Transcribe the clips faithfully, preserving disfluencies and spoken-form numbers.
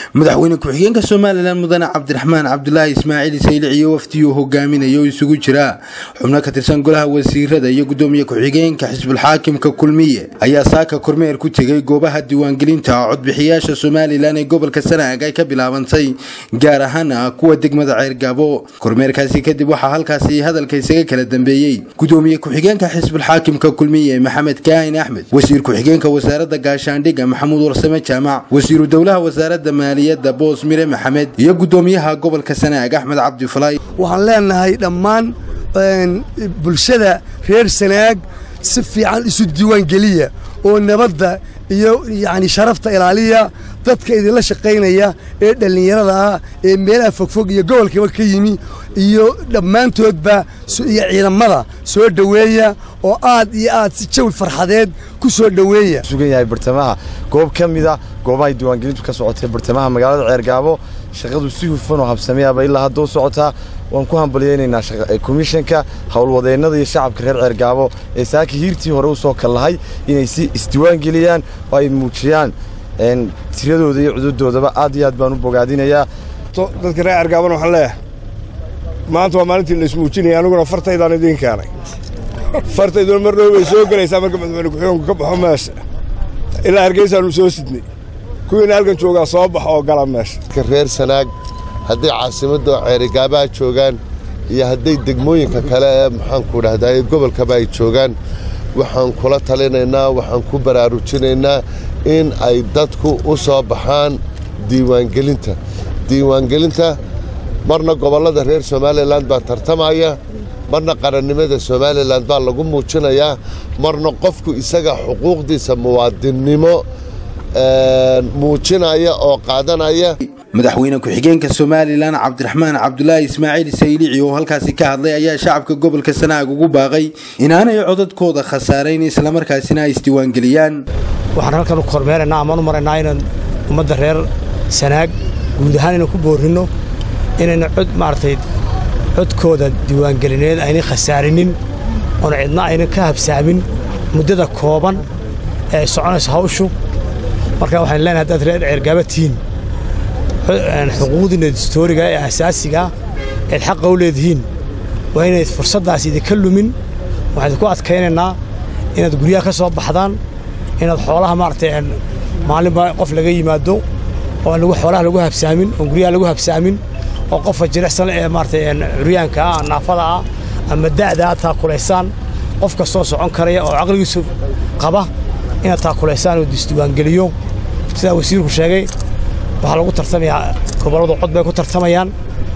madaxweyne ku-xigeenka Soomaaliland mudane Cabdiraxmaan Cabdullaahi Ismaaciil Saylici iyo wafdiyo hogaaminayo isugu jira xubno ka tirsan golaha wasiirada iyo gudoomiye ku-xigeenka xisbul xaakimka kulmiye ayaa saaka kormeer ku tagay goobaha diiwaangelinta codbixiyaasha Soomaaliland ee gobolka Sanaag ay ka bilaabantay gaar ahaan kuwa degmada Ceergabo. kormeerkaasi kadib waxa halkaasi hadalka isaga kala dambeeyay gudoomiye ku-xigeenka xisbul xaakimka kulmiye Maxamed Kaahin Axmed, wasiir ku-xigeenka wasaaradda gaashaandhigga Maxamuud Warsame Jaamac, wasiiru dawlaha wasaaradda maaliyadda Boos Mire Maxamed iyo gudoomiyaha gobolka Sanaag Axmed Cabdi Falay. waxaan leenahay dhammaan bulshada reer Sanaag si fiican isu diiwaan geliya oo nabadda iyo yaani sharafta ilaaliya dadka idin shaqeynaya ee dhalinyarada ah ee meelaha fogfog iyo gobolka ka yimi iyo dhammaantoodba iyo ciidamada soo dhaweeya oo aad iyo aad si jawi farxadeed ku soo dhaweeya. sugan yahay bartamaha goob kamida goobaha diiwaangelintu ka socotay bartamaha magaalada Ceergabo. shaqadu si hufan oo habsameeyay ilaa hadda u socota. waan ku hambalyeynaa komishanka hawlwadeennada iyo shacabka reer Ceergabo ee saaki hiirtii hore u soo kalahay inay si isdiiwaan geliyaan oo ay muujiyaan een tiradooda iyo cududoodaba aad iyo aad baan u bogaadinayaa. dadka reer Ceergabo waxaan leeyahay maanta waa maalintii la ismuujinay aniguna fartaydaan idin keenay. fartayduna mar dhow way soo galaysaa marka madaxweyne ku-xigeenku ka baxo meesha ilaa Hargeysa uu soo sidnay kuwiina halkan jooga soo baxo oo gala meesha. reer Sanaag haddii caasimadda Ceergabo joogaan iyo haddii degmooyinka kale ee maxaan ku dhahdaa gobolka ay joogaan waxaan kula talinaynaa waxaan ku baraarujinaynaa in ay dadku u soo baxaan diiwaangelinta diiwaangelinta marna gobolada reer Soomaaliland baa tartamaya marna qarannimada Soomaaliland baa lagu muujinayaa marna qofku isaga xuquuqdiisa muwaadinimo ee muujinaya oo qaadanaya. madaxweyne ku-xigeenka Soomaaliland Cabdiraxmaan Cabdullaahi Ismaaciil Saylici oo halkaasi ka hadlay ayaa shacabka gobolka Sanaag ugu baaqay inaanay codadkooda khasaarayn isla markaasina ay isdiiwaan geliyaan. waxaan halkan u kormeeraynaa ama u maraynaa in ummadda reer Sanaag guud ahaan inaan ku boorino inayna cod maartay codkooda diiwaan gelineed aynay khasaarinin oo cidna ayna ka habsaamin muddada kooban ee soconaysa hawshu. marka waxaan leenahay dad reer Ceergabo tiin xuquuqdiina dastuuriga ee asaasiga ee xaq u leedihiin waa inay fursadaas idinka lumin. waxaan ku adkaynaynaa inaad guriyaha ka soo baxdaan inaad xoolaha maartay maalinba qof laga yimaado oo lagu xoolaha lagu habsaamin oo guriyaha lagu habsaamin oo qof jiricsan ee maartay curyaanka ah naafada ah ama daada taa kuleysaan qof ka soo socon karaya oo aqligiisu qaba inaad taa kuleysaan oo diiwaan geliyo sida wasiirku sheegay. waxa lagu tartamayaa gobolada cod bay ku tartamayaan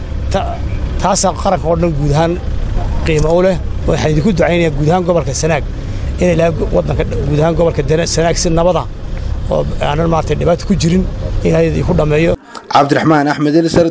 taas qaranka oo dhan guud ahaan qiimo u leh. waxaan idinku ducaynayaa guud ahaan gobolka Sanaag in ilaa wadanka guud ahaan gobolka Sanaag si nabada oo aanan maartay dhibaato ku jirin in ay ku dhameeyo. Cabdiraxmaan Axmed